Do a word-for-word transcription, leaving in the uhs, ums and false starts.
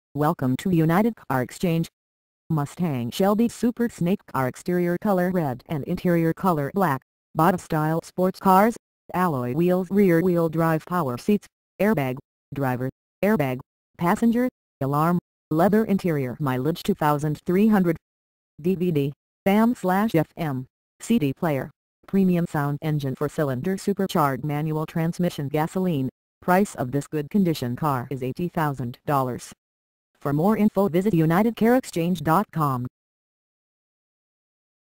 Welcome to United Car Exchange. Mustang Shelby Super Snake Car exterior color red and interior color black, Body style sports cars, alloy wheels, rear wheel drive, power seats, airbag, driver, airbag, passenger, alarm, leather interior, mileage two thousand three hundred. D V D, A M slash F M, C D player, premium sound engine, four-cylinder supercharged manual transmission, gasoline. Price of this good condition car is eighty thousand dollars. For more info visit United Car Exchange dot com.